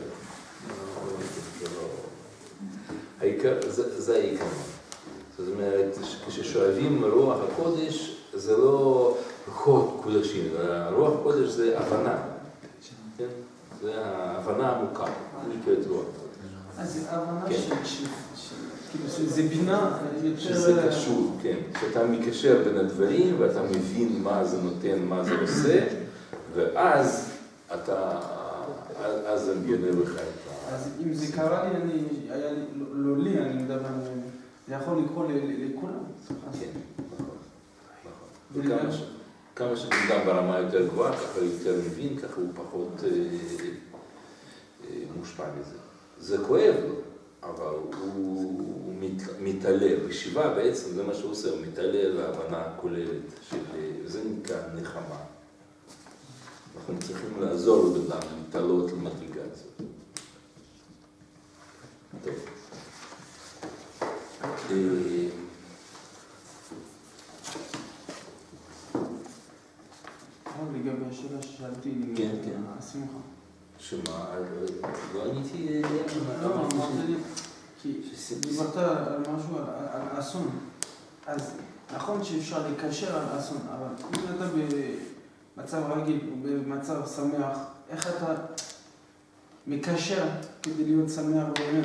A: זה העיקר. זאת אומרת, כששואבים רוח הקודש, זה לא רוחות קודשים, רוח הקודש זה הבנה. זה ההבנה העמוקה, זה נקראת רוח.
C: אז זה הבנה זה בינה יותר...
A: שזה קשור, כן. שאתה מקשר בין הדברים ואתה מבין מה זה נותן, מה זה עושה, ואז זה מבנה לך את ה...
C: אז אם זה קרה לי, היה לי, אני מדבר, זה יכול לקרוא לכולם.
A: כן, נכון. וכמה שגם ברמה יותר גבוהה, ככה הוא יותר מבין, ככה הוא פחות מושפע מזה. זה כואב לו. אבל הוא מתעלה, בשיבה בעצם זה מה שהוא עושה, הוא מתעלה להבנה הכוללת של, זה נקרא נחמה. אנחנו צריכים לעזור לבן אדם להתעלות למדרגה הזאת. טוב.
C: לגבי השאלה ששאלתי, לגבי השמחה.
A: שמה? לא עניתי...
C: לא, אמרת לי, כי דיברת על משהו, על אסון. אז נכון שאפשר לקשר על אסון, אבל אם אתה במצב רגיל או במצב שמח, איך אתה מקשר כדי להיות שמח באמת?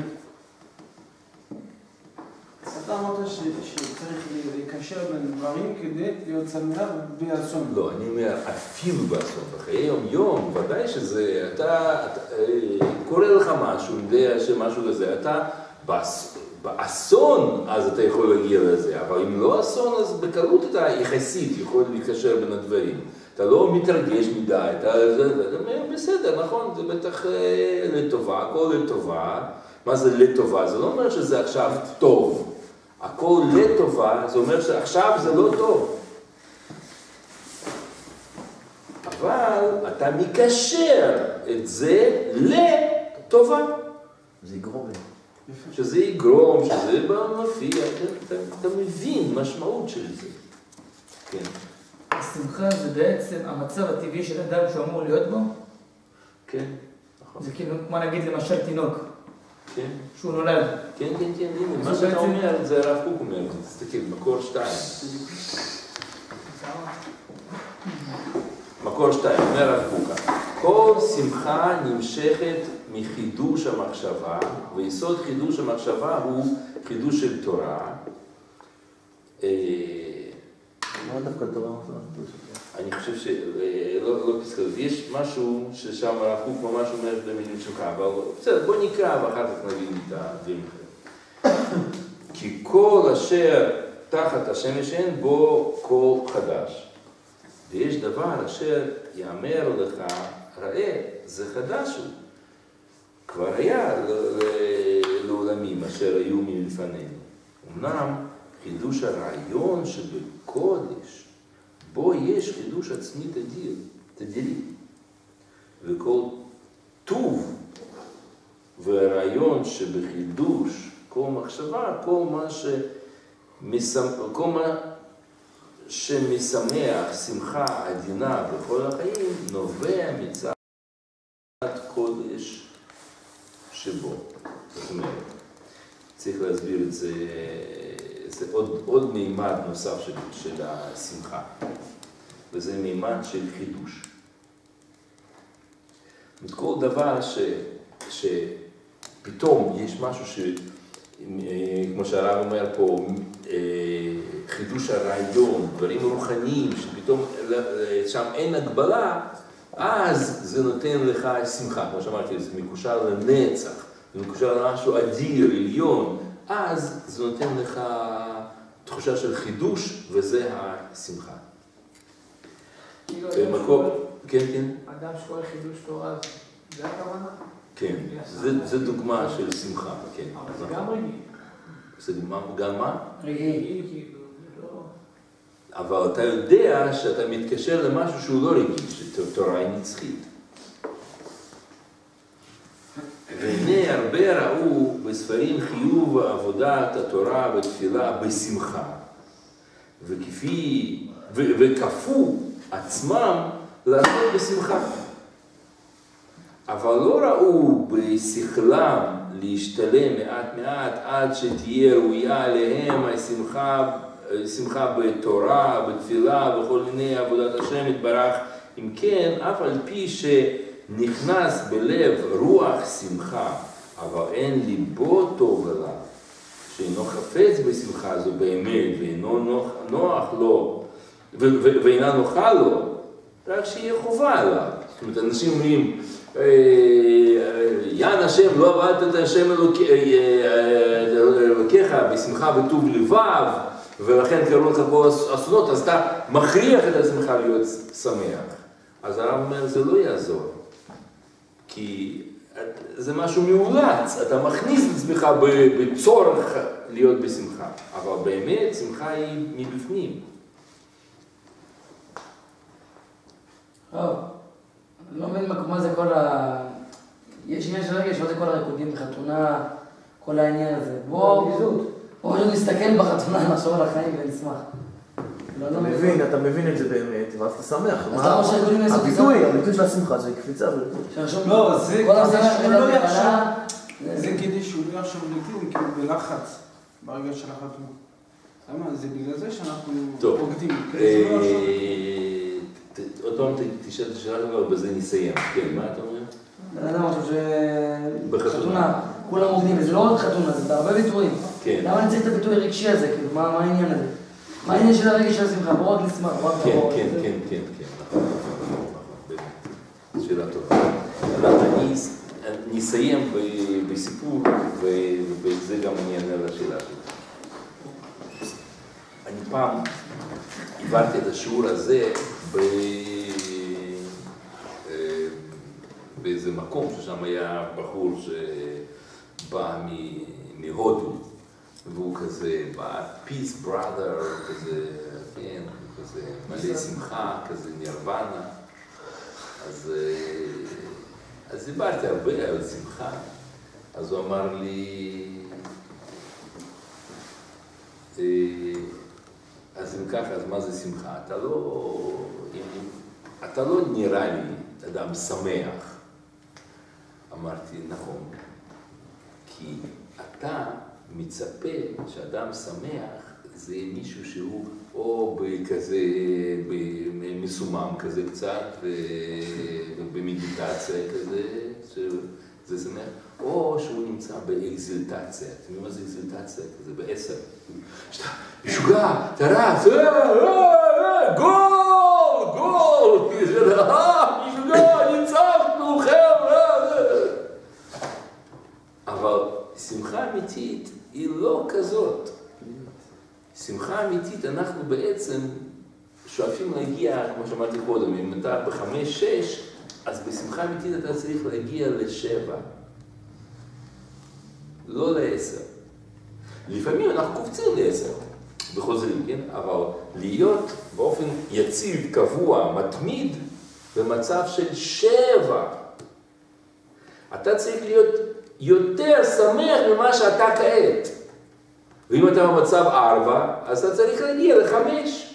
C: אתה אמרת שצריך לקשר בין דברים כדי להיות שמח באסון.
A: לא, אני אומר, אפילו באסון, בחיי יום-יום, ודאי שזה, אתה קורא לך משהו, יודע שמשהו כזה, אתה באסון, אז אתה יכול להגיע לזה, אבל אם לא אסון, אז בקלות אתה יחסית יכול להתקשר בין הדברים. אתה לא מתרגש מדי, אתה אומר, בסדר, נכון, זה בטח לטובה, הכל לטובה. מה זה לטובה? זה לא אומר שזה עכשיו טוב. הכל לטובה, זה אומר שעכשיו זה לא טוב. אבל אתה מקשר את זה לטובה.
D: זה יגרום לי.
A: שזה יגרום, שזה מופיע, אתה מבין משמעות של זה. כן.
G: השמחה זה בעצם המצב הטבעי של אדם שהוא אמור להיות בו?
A: כן, נכון.
G: זה כאילו, כמו נגיד למשל תינוק.
A: כן.
G: שהוא נולד.
A: כן, כן, כן, הנה, מה שאתה אומר, זה הרב קוק אומר, תסתכל, מקור 2. מקור 2, אומר הרב קוק, כל שמחה נמשכת מחידוש המחשבה, ויסוד חידוש המחשבה הוא חידוש של תורה.
D: מה דווקא תורה?
A: אני חושב שלא פסקה, יש משהו ששם הרב קוק ממש אומר במילים שלך, אבל בסדר, בוא נקרא ואחר כך נבין את הדברים אחרים. כי כל אשר תחת השמש אין בו כל חדש. ויש דבר אשר יאמר לך, ראה, זה חדש הוא. כבר היה לעולמים אשר היו מלפנינו. אמנם חידוש הרעיון שבקודש, בו יש חידוש עצמי תדירי. וכל טוב והרעיון שבחידוש, כל מחשבה, כל מה שמשמח שמחה עדינה בכל החיים, נובע מצד קודש שבו. זאת אומרת, צריך להסביר את זה, זה עוד מימד נוסף של השמחה, וזה מימד של חידוש. כל דבר שפתאום יש משהו כמו שהרב אומר פה, חידוש הרעיון, דברים רוחניים, שפתאום שם אין הגבלה, אז זה נותן לך שמחה, כמו שאמרתי, זה מקושר לנצח, זה מקושר למשהו אדיר, עליון, אז זה נותן לך תחושה של חידוש, וזה השמחה. במקום, כן, כן.
B: אדם שקורא חידוש תורה, זה הכוונה?
A: כן, זה דוגמה של שמחה, כן.
B: אבל זה גם רגיל.
A: זה גם מה?
B: רגיל, כאילו, זה לא...
A: אבל אתה יודע שאתה מתקשר למשהו שהוא לא רגיל, שתורה היא נצחית. והנה הרבה ראו בספרים חיוב עבודת התורה בתפילה בשמחה, וכפו עצמם לעשות בשמחה. אבל לא ראו בשכלם להשתלם מעט מעט עד שתהיה ראויה עליהם השמחה בתורה, בתפילה, בכל מיני עבודת השם יתברך. אם כן, אף על פי שנכנס בלב רוח שמחה, אבל אין ליבו טוב אליו, שאינו חפץ בשמחה זו באמת, ואינו נוח לו, ואינה נוחה לו, רק שיהיה חובה עליו. זאת אומרת, אנשים אומרים, יען השם, לא עבדת את השם אלוקיך בשמחה בטוב לבב, ולכן קראו לך פה אסונות, אז אתה מכריח את עצמך להיות שמח. אז הרב אומר, זה לא יעזור, כי זה משהו מאולץ, אתה מכניס את עצמך בצורך להיות בשמחה, אבל באמת שמחה היא מבפנים.
G: לא מבין מה זה כל ה... יש עניין של רגש, מה זה כל הריקודים בחתונה, כל העניין הזה. בואו פשוט נסתכל בחתונה, נחשוב על החיים ונשמח.
D: אתה מבין את זה באמת, ואז אתה שמח.
G: אז למה שהריקודים נעשו
D: הביטוי של השמחה זה קפיצה.
C: לא, זה
G: כל
C: כדי
G: השמח
C: שהוא לא
G: של
C: יחשוב,
G: הבקנה,
C: זה כדי שהוא לא יחשוב לכלום, כאילו בלחץ, ברגע של החתונה. למה? זה בגלל זה שאנחנו פוקדים.
A: עוד פעם תשאל את השאלה כבר, בזה נסיים. כן, מה אתה אומר?
G: בן אדם חושב שבחתונה כולם עובדים, וזה לא רק חתונה, זה בהרבה ביטויים. למה אני צריך את הביטוי הרגשי הזה? כאילו, מה העניין הזה? מה העניין של הרגש של השמחה? בוא רק נשמח, בוא רק תבוא.
A: כן, נכון. שאלה טובה. אני נסיים בסיפור, ובזה גם אני אענה לשאלה שלך. אני פעם עברתי את השיעור הזה באיזה מקום ששם היה בחור שבא מהודו, והוא כזה, peace brother, כזה, כן, כזה מלא שמחה, כזה נירוונה. אז דיברתי הרבה על שמחה, אז הוא אמר לי, אז אם ככה, אז מה זה שמחה? אתה לא נראה לי אדם שמח. אמרתי, נכון, כי אתה מצפה שאדם שמח זה מישהו שהוא או בכזה, מסומם כזה קצת, ובמדיטציה כזה, שזה שמח, או שהוא נמצא באקזילטציה. אתם יודעים מה זה אקזילטציה? כזה בעשר. שאתה משוגע, תרץ, גול, גול! משוגע, ניצחנו, חבר'ה! אבל שמחה אמיתית היא לא כזאת. שמחה אמיתית, אנחנו בעצם שואפים להגיע, כמו שאמרתי קודם, אם אתה ב5-6, אז בשמחה אמיתית אתה צריך להגיע ל7, לא ל10. לפעמים אנחנו קופצים ל10 וחוזרים, כן? אבל להיות באופן יציב, קבוע, מתמיד, במצב של 7. אתה צריך להיות יותר שמח ממה שאתה כעת. ואם אתה במצב 4, אז אתה צריך להגיע ל5.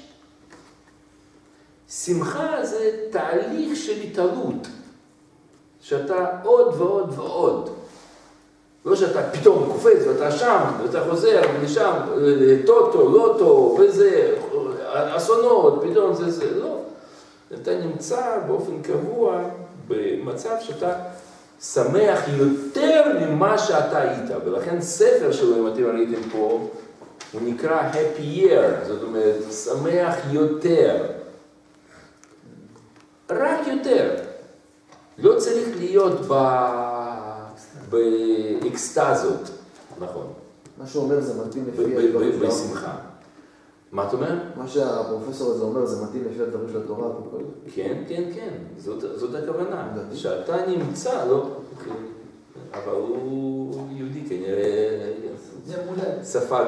A: שמחה זה תהליך של התעלות, שאתה עוד ועוד ועוד. לא שאתה פתאום קופץ ואתה שם, ואתה חוזר ושם, טוטו, לוטו, וזה, אסונות, פתאום זה, לא. אתה נמצא באופן קבוע במצב שאתה שמח יותר ממה שאתה היית, ולכן ספר שלו, אם אתם ראיתם פה, הוא נקרא Happy Year, זאת אומרת, שמח יותר. רק יותר. לא צריך להיות באקסטזות, נכון.
D: מה שהוא אומר זה מתאים לפי
A: בשמחה. מה אתה אומר?
D: מה שהפרופסור הזה אומר זה מתאים לפי הדברים של התורה.
A: כן, כן, כן. זאת הכוונה. שאתה נמצא, לא... אבל הוא יהודי כנראה... ספג,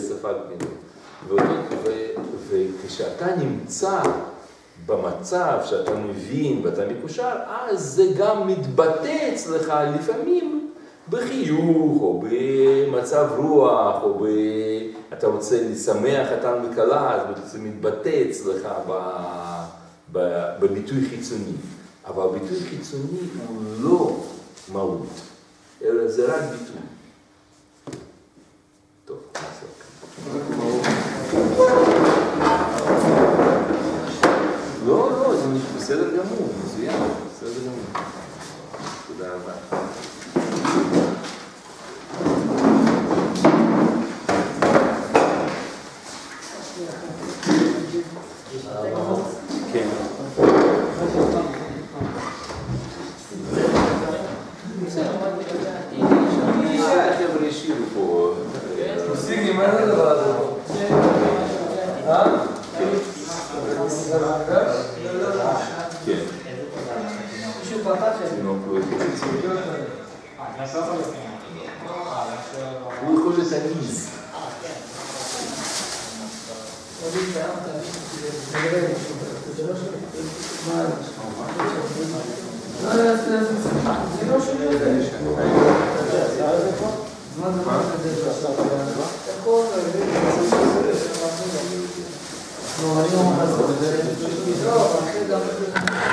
A: וכשאתה נמצא במצב שאתה מבין ואתה מקושר, אז זה גם מתבטא אצלך לפעמים בחיוך, או במצב רוח, או אתה רוצה לשמח חתן וכלה, אז זה מתבטא אצלך בביטוי חיצוני. אבל ביטוי חיצוני הוא לא מהות, אלא זה רק ביטוי. טוב, נעסוק. לא, זה בסדר גמור, מצוין, בסדר גמור. תודה רבה. כן. החבר'ה השאירו פה.
F: תפסיקי, מה זה דבר הזה?
A: כן.
B: מישהו פחד שלי.
A: הוא יכול לתניז.
B: מה זה לא שלי יותר.
G: מה זה מה כזה?
B: הכל, לא, אני לא מחזור. לא, אחרי גם...